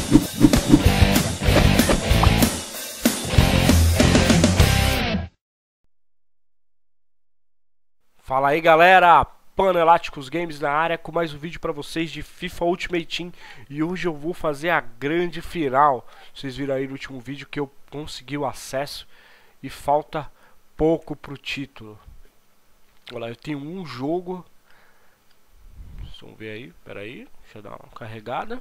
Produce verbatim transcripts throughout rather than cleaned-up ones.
Fala aí galera, Paneláticos Games na área com mais um vídeo pra vocês de FIFA Ultimate Team. E hoje eu vou fazer a grande final. Vocês viram aí no último vídeo que eu consegui o acesso e falta pouco pro título. Olha lá, eu tenho um jogo. Vamos ver aí, pera aí, deixa eu dar uma carregada.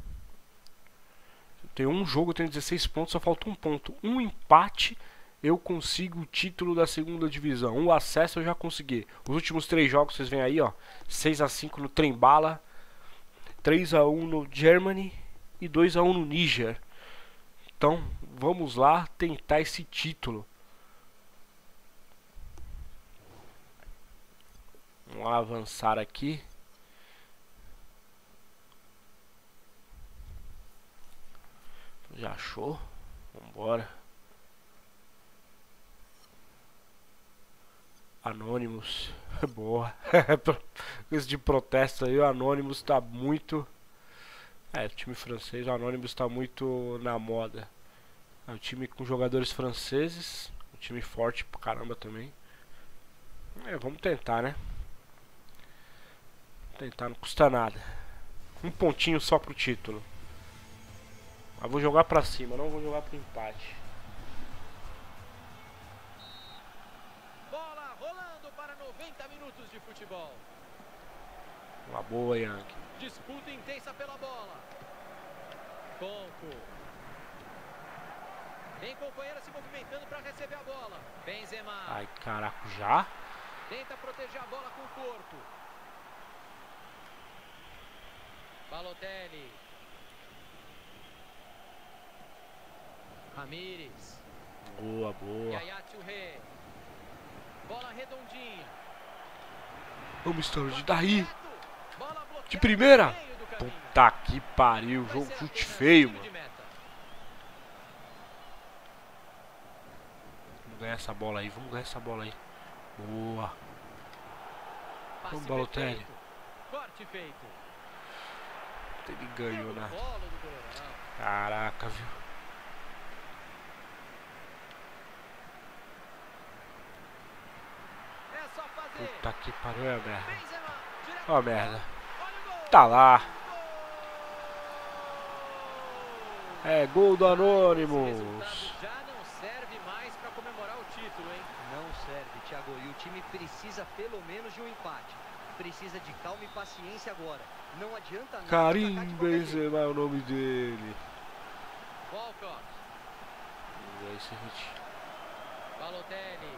Eu tenho um jogo, eu tenho dezesseis pontos, só falta um ponto. Um empate, eu consigo o título da segunda divisão. O acesso eu já consegui. Os últimos três jogos, vocês veem aí, ó. seis a cinco no Trembala, três a um no Germany e dois a um no Níger. Então, vamos lá tentar esse título. Vamos lá avançar aqui. Já achou? Vambora. Anonymous. Boa. Esse de protesto aí, o Anonymous tá muito... É, o time francês, o Anonymous tá muito na moda. É um time com jogadores franceses. Um time forte pra caramba também. É, vamos tentar, né? Tentar, não custa nada. Um pontinho só pro título. Mas vou jogar pra cima, não vou jogar pro empate. Bola rolando para noventa minutos de futebol. Uma boa, Yankee. Disputa intensa pela bola. Conco. Tem companheira se movimentando para receber a bola. Benzema. Ai, caraca, já? Tenta proteger a bola com o corpo. Balotelli. Ramires. Boa, boa. Yaya Touré. Bola redondinha. Vamos, Sturridge, daí. De primeira. Puta que pariu. Jogo chute feio, mano. Vamos ganhar essa bola aí. Vamos ganhar essa bola aí. Boa. Vamos, Balotelli. Corte feito. Ele ganhou, né? Caraca, viu? Puta que pariu, é merda. Ó, merda. Tá lá. É gol do Anonymous. Já não serve mais para comemorar o título, hein? Não serve, Thiago. E o time precisa pelo menos de um empate. Precisa de calma e paciência agora. Não adianta nada. Karim Benzema é o nome dele. Walcott. Vamos ver esse hit. Balotelli.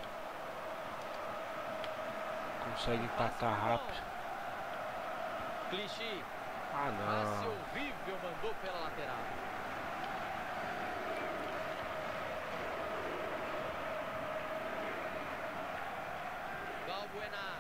Consegue empatar rápido. Clichy. Ah, Passe não. horrível, mandou pela lateral. Balbuena.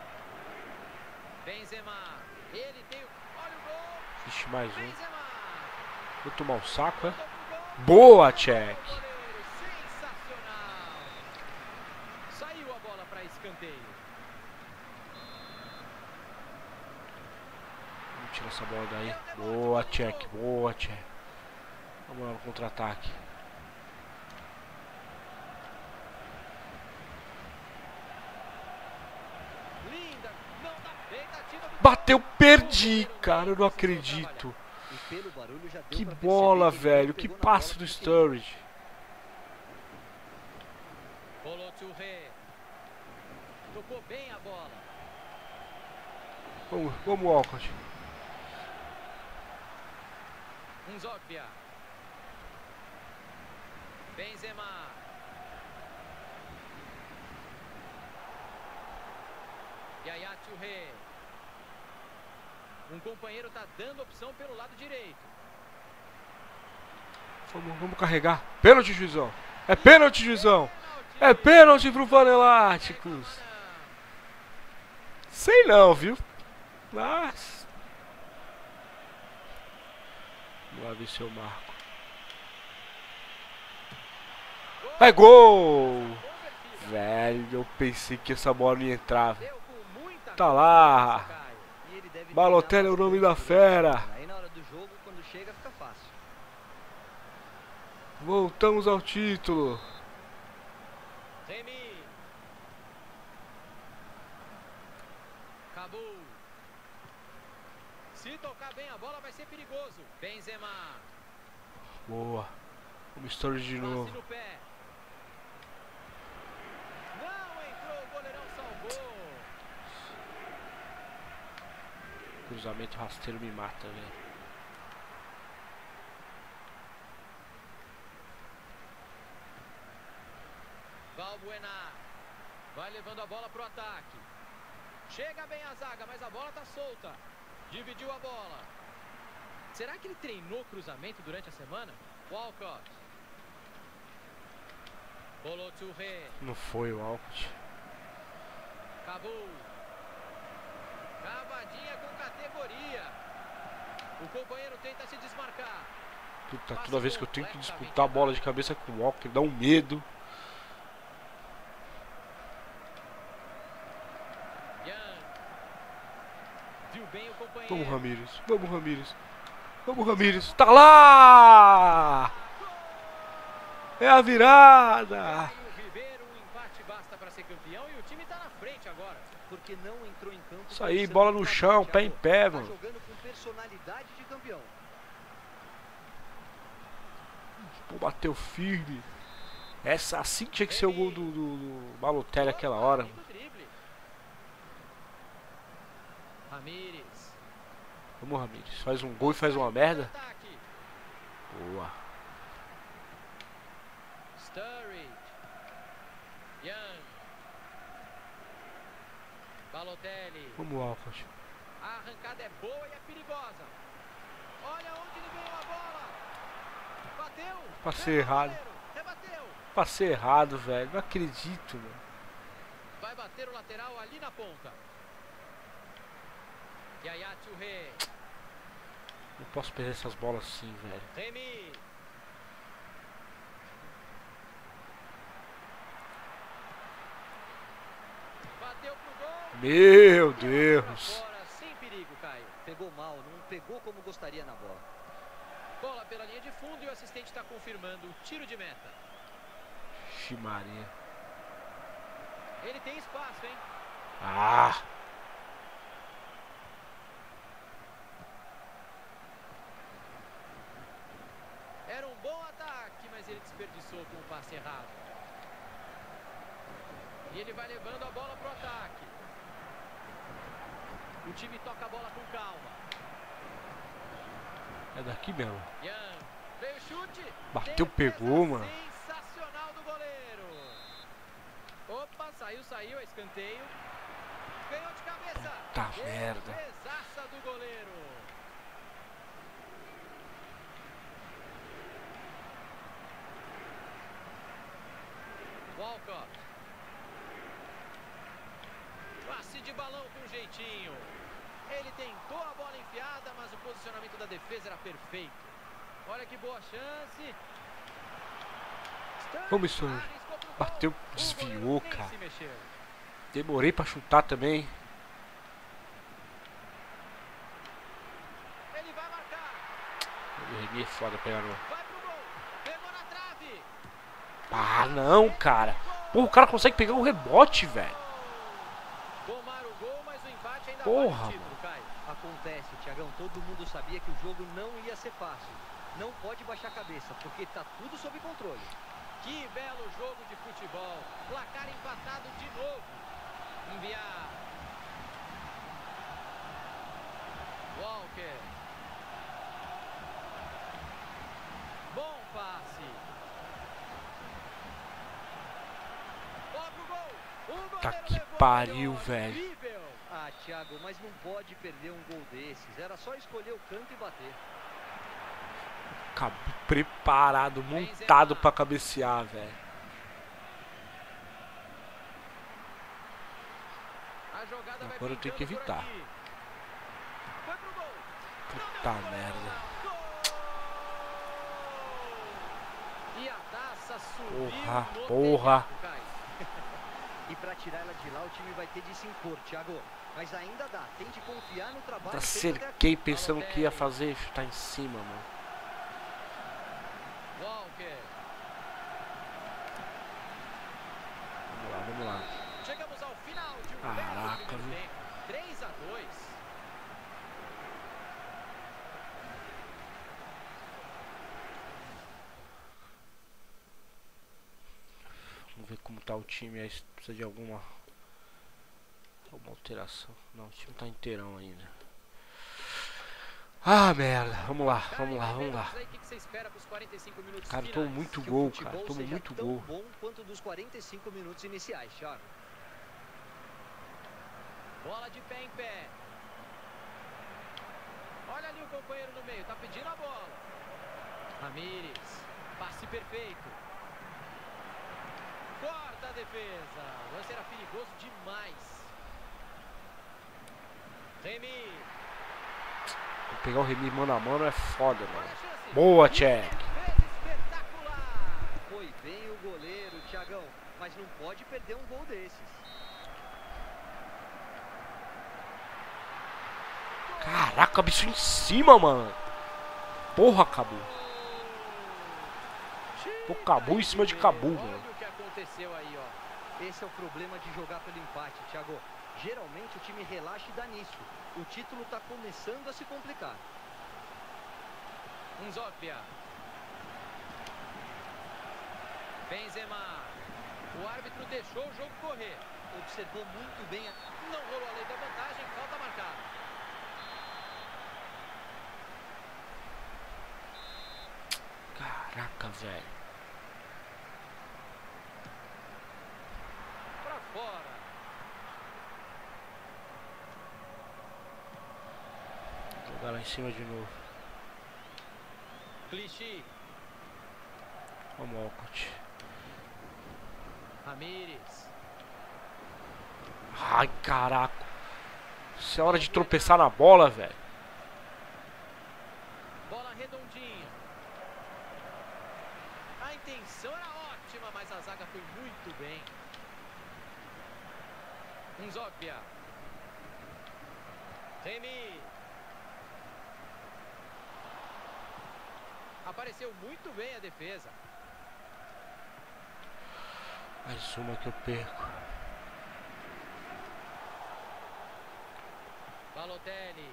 Benzema. Ele tem o... Olha o gol. Vixe, mais um. Benzema. Vou tomar um saco, é? Boa, check. Sensacional. Saiu a bola para escanteio. Vamos tirar essa bola daí. Boa, check. Boa, check. Vamos lá no contra-ataque. Linda. Não dá tentativa do... Bateu, perdi, cara. Eu não acredito. Que bola, velho. Que passe do Sturridge. Rolou Touré. Tocou bem a bola. Vamos, vamos, Walcott. Nzóquia. Benzema. Yaya Touré. Um companheiro está dando opção pelo lado direito. Vamos, vamos carregar. Pênalti, juizão. É pênalti, juizão. É pênalti pro Paneláticos. Sei não, viu? Mas... Vamos lá ver se eu marco. É gol! Velho, eu pensei que essa bola não ia entrar. Tá lá. Balotelli é o nome da fera. Aí na hora do jogo, quando chega, fica fácil. Voltamos ao título. Remy. Cabu. Se tocar bem a bola vai ser perigoso. Benzema. Boa. O mistério de Passe novo. no pé. Não entrou, o goleirão salvou. Cruzamento rasteiro me mata, velho. Valbuena. Vai levando a bola pro ataque. Chega bem a zaga, mas a bola tá solta. Dividiu a bola. Será que ele treinou cruzamento durante a semana? Walcott. Bolou Touré. Não foi o Walcott. Cabu. Cavadinha com categoria. O companheiro tenta se desmarcar. Puta, toda vez que eu tenho que disputar a bola de cabeça com o Walker, dá um medo. Young. Viu bem o companheiro. Vamos, Ramírez. Vamos, Ramírez. Vamos, Ramírez. Tá lá! É a virada! Caio Ribeiro, um empate basta para ser campeão e o time tá na frente agora. Porque não entrou em campo. Isso aí, pensando bola no no placar, chão, pé em Thiago. pé, Tá mano. jogando com personalidade de campeão. Pô, bateu firme. Essa assim tinha que ser o gol do, do, do Balotelli aquela hora. Lindo drible. Ramírez. Vamos, Ramírez. Faz um gol e faz uma merda. Ataque. Boa. Sturridge. Young. Balotelli. Vamos, Walcott. A arrancada é boa e é perigosa. Olha onde ele ganhou a bola. Bateu. Passei Ganhou o errado. goleiro. Rebateu. Passei errado, velho. Não acredito, mano. Vai bater o lateral ali na ponta. Yaya Touré. Não posso perder essas bolas assim, velho. Remy. Bateu pro gol. Meu Deus. Fora, sem perigo, Caio. Pegou mal, não pegou como gostaria na bola. Bola pela linha de fundo e o assistente está confirmando o tiro de meta. Ximaria. Ele tem espaço, hein? Ah! Era um bom ataque, mas ele desperdiçou com o passe errado. E ele vai levando a bola pro ataque. O time toca a bola com calma. É daqui mesmo. Young. Veio o chute. Bateu, Defesa pegou, mano. sensacional do goleiro. Opa, saiu, saiu, é escanteio. Ganhou de cabeça. Tá merda. Defesaça do goleiro. Walcott. Passe de balão com jeitinho. Ele tentou a bola enfiada, mas o posicionamento da defesa era perfeito. Olha que boa chance. Vamos, Sturridge. Arriscou pro gol. Bateu, O desviou, goleiro nem cara. se mexeu. Demorei pra chutar também. Ele vai marcar. O Remy é foda pegar no... Vai pro gol. Pegou na trave. Ah, não, cara. Pô, o cara consegue pegar um rebote, velho. Tomaram o gol, mas o empate ainda Porra, vale o título, Caio. Acontece, Thiagão, todo mundo sabia que o jogo não ia ser fácil. Não pode baixar a cabeça, porque tá tudo sob controle. Que belo jogo de futebol. Placar empatado de novo. Enviar. Walker. Bom passe. Bola pro gol. O Tá goleiro que levou pariu, melhor. velho. Incrível. Ah, Thiago, mas não pode perder um gol desses. Era só escolher o canto e bater. Cabo preparado, montado pra cabecear, velho. A jogada vai Agora eu tenho que pintando por evitar. aqui. Foi pro gol. Puta merda. Gol! E a taça subiu Porra, no porra. telhado, Caio. E pra tirar ela de lá, o time vai ter de se impor, Thiago. Mas ainda dá, tem de confiar no trabalho Tá feito até aqui. cerquei pensando que ia fazer chutar em cima, mano. Walker. tá o time aí? Precisa de alguma, alguma alteração? Não, o time tá inteirão ainda. Ah, merda. Vamos lá, vamos lá, vamos lá. Cara, tomou muito gol, cara. Tomou muito gol. Bom quanto dos quarenta e cinco minutos iniciais, Thiago. Bola de pé em pé. Olha ali o companheiro no meio, tá pedindo a bola. Ramírez, passe perfeito. Corta a defesa. O lance era perigoso demais. Remy. Pegar o Remy mano a mano é foda, mano. Boa, Tchek. Foi bem o goleiro, Thiagão, mas não pode perder um gol desses. Caraca, bicho em cima, mano. Porra, Cabu. Pô, Cabu em cima de Cabu, mano. Olha o que aconteceu aí, ó. Esse é o problema de jogar pelo empate, Thiago. Geralmente o time relaxa e dá nisso. O título tá começando a se complicar. Nzópia. Benzema. O árbitro deixou o jogo correr. Observou muito bem a... Não rolou a lei da vantagem, falta marcada. Caraca, velho. Pra fora. Jogar lá em cima de novo. Clichy. Vamos, Walcott. Ramírez. Ai, caraca. Isso é hora de tropeçar na bola, velho. Bola redondinha. A intenção era ótima, mas a zaga foi muito bem. Nzópia. Remy. Apareceu muito bem a defesa. Mais uma que eu perco. Balotelli.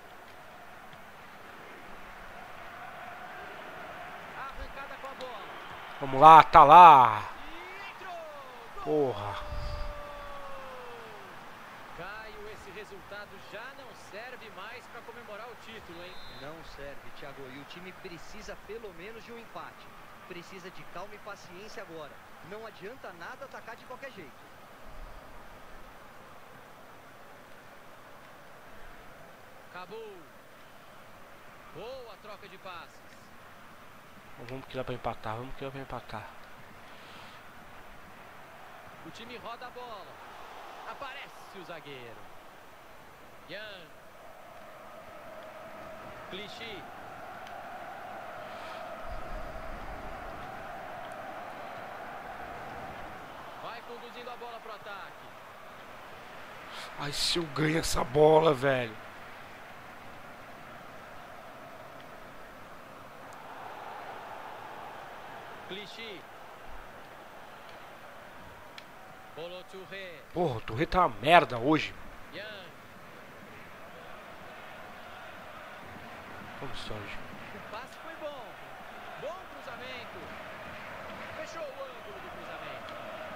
Arrancada com a bola. Vamos lá, tá lá. E entrou. Porra. Caio, esse resultado já não serve mais para comemorar o título, hein? Não serve, Thiago. E o time precisa pelo menos de um empate. Precisa de calma e paciência agora. Não adianta nada atacar de qualquer jeito. Acabou. Boa troca de passes. Vamos que dá pra empatar, vamos que dá pra empatar. O time roda a bola. Aparece o zagueiro. Young. Clichy. Vai conduzindo a bola pro ataque. Ai, se eu ganho essa bola, velho. Clichy. Rolou Touré. Porra, o Touré tá uma merda hoje. Young. Vamos, Sérgio. O passe foi bom. Bom cruzamento. Fechou o ângulo do cruzamento.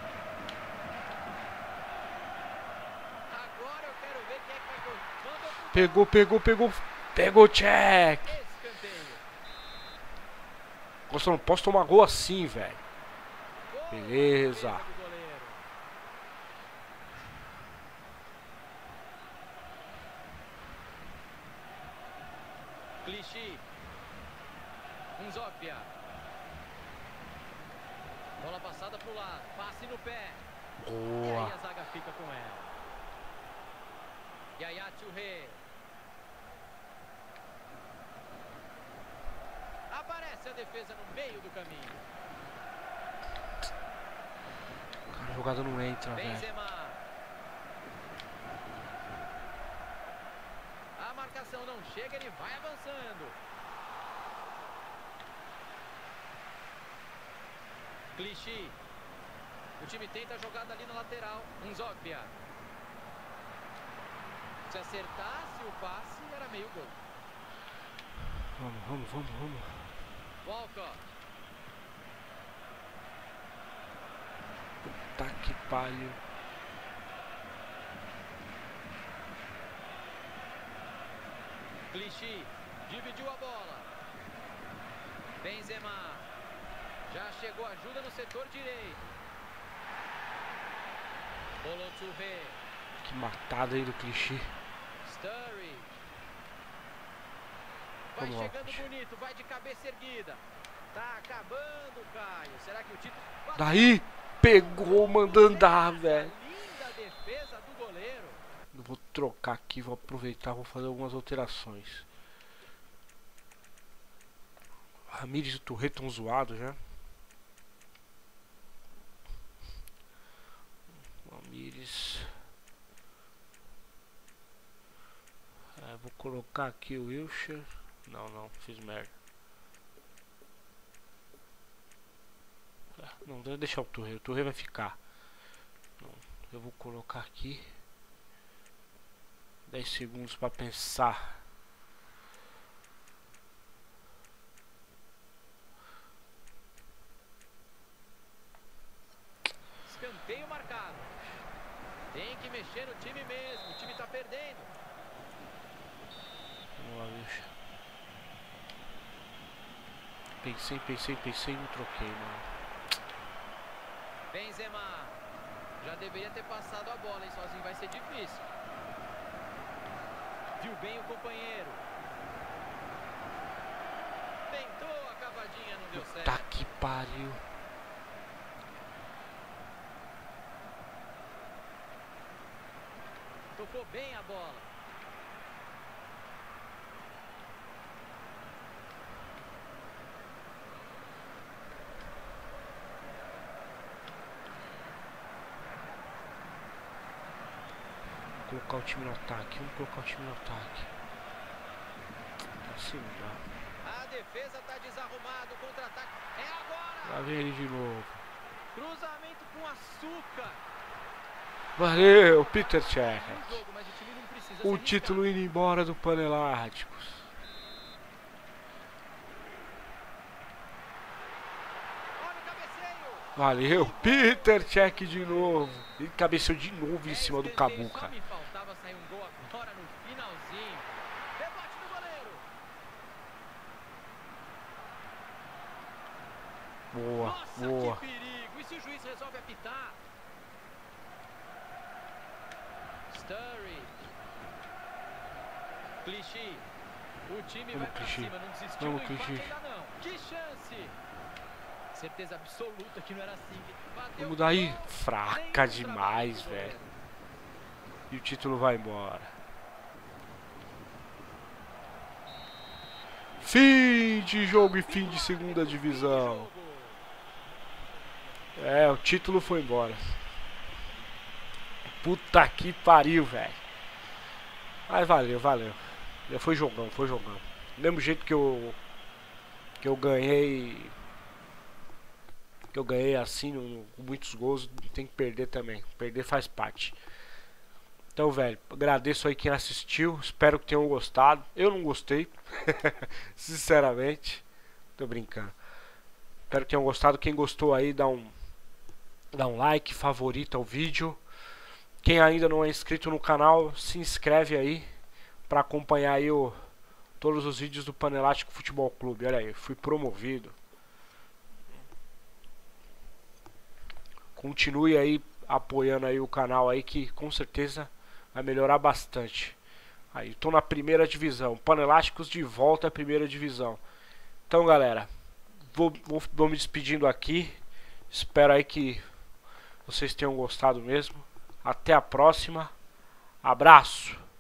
Agora eu quero ver quem é que vai gol. Mandou pro Pegou, pegou, pegou. Pegou o check. escanteio. Nossa, eu não posso tomar gol assim, velho. Boa Beleza. defesa do goleiro. Clichy. Nzópia. Bola passada pro lado. Passe no pé. E Boa. aí a zaga fica com ela. Yaya Touré. Aparece a defesa no meio do caminho. Cara, a jogada não entra, velho. Benzema. A marcação não chega, ele vai avançando. Clichy. O time tenta a jogada ali na lateral. Nzópia. Se acertasse o passe, era meio gol. Vamos, vamos, vamos, vamos. Walcott. Puta que pariu. Clichy dividiu a bola. Benzema. Já chegou ajuda no setor direito. Bolotsuve. Que matada aí do Clichy. Sturridge. Vai Vamos lá. chegando bonito, vai de cabeça erguida. Tá acabando, Caio. Será que o título... Daí, pegou, mandando dar, velho. Linda defesa do goleiro. Eu vou trocar aqui, vou aproveitar, vou fazer algumas alterações. Ramires e Touré estão zoados já. Ramires. É, vou colocar aqui o Wilshere. Não, não, fiz merda. É, não, deve deixar o Touré, o Touré vai ficar. Não, eu vou colocar aqui dez segundos para pensar. Escanteio marcado. Tem que mexer no time mesmo. O time tá perdendo. Vamos lá, bicho. Pensei, pensei, pensei e não troquei, mano. Benzema. Já deveria ter passado a bola, hein? Sozinho vai ser difícil. Viu bem o companheiro. Tentou a cavadinha, não deu certo. Tá que pariu. Tocou bem a bola. Vou colocar o time no ataque, vamos colocar o time no ataque. Assim não dá. A defesa tá desarrumada, o contra-ataque é agora. Lá vem ele de novo. Cruzamento com açúcar. Valeu, Peter Cech. No jogo, mas o time não precisa O se título indo embora do Paneláticos. arriscar. Olha o cabeceio. Valeu, Peter Cech de novo. Ele cabeceou de novo em É cima do escanteio, Cabu, só cara. me faltava sair um gol agora no finalzinho. Rebote do goleiro. Boa, Nossa, boa. que perigo. E se o juiz resolve apitar? Sturridge. Clichy. O time Vamos, vai pra Clichy. cima, não desistiu Vamos, do empate Clichy. ainda não. Que chance. Certeza absoluta que não era assim. Bateu Vamos daí. gol. Fraca Nenhum demais, trabalho do velho. goleiro. E o título vai embora. Fim de jogo e fim de segunda divisão. É, o título foi embora. Puta que pariu, velho. Mas valeu, valeu. Já foi jogão, foi jogão. Do mesmo jeito que eu que eu ganhei que eu ganhei assim no, com muitos gols, tem que perder também. Perder faz parte. Então, velho, agradeço aí quem assistiu. Espero que tenham gostado. Eu não gostei. Sinceramente. Tô brincando. Espero que tenham gostado. Quem gostou aí, dá um, dá um like, favorita o vídeo. Quem ainda não é inscrito no canal, se inscreve aí para acompanhar aí o, todos os vídeos do Panelático Futebol Clube. Olha aí, fui promovido. Continue aí apoiando aí o canal aí, que com certeza vai melhorar bastante. Aí, tô na primeira divisão. Panelásticos de volta à primeira divisão. Então, galera, vou, vou, vou me despedindo aqui. Espero aí que vocês tenham gostado mesmo. Até a próxima. Abraço.